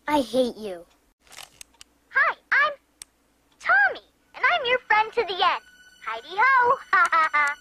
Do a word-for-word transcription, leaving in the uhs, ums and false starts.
I hate you. Hi, I'm Tommy, and I'm your friend to the end. Heidi ho! Ha ha ha!